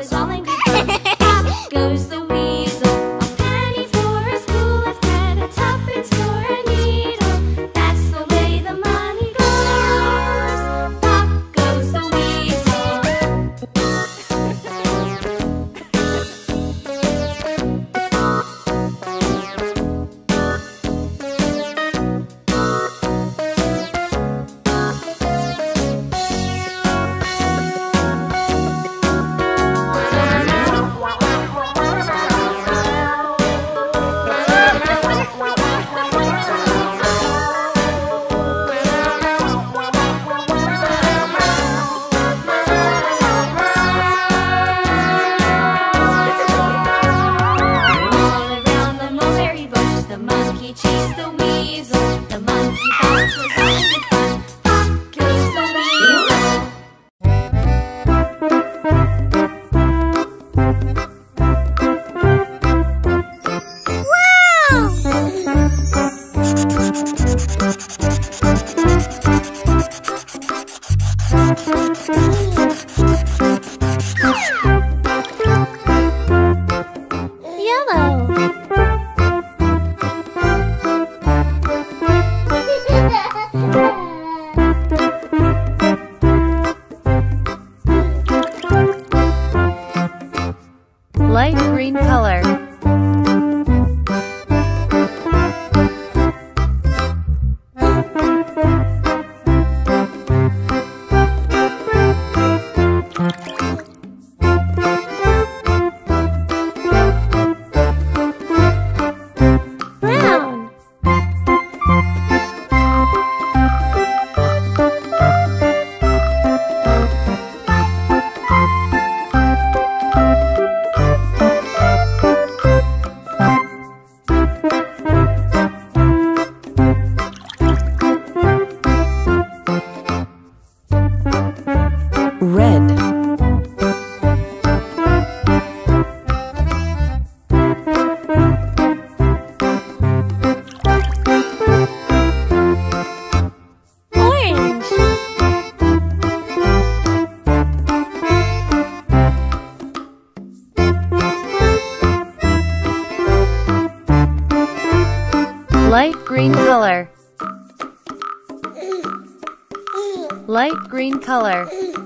was all in good fun. Pop goes the weasel, a penny for a spool of thread, a tuppence for a needle. That's the way the money goes. Pop goes the weasel. The monkey chased the weasel. The monkey thought was all good fun. Pop goes the weasel. Yellow. Light green color. Brown. Red. Orange. Light green color. Light green color.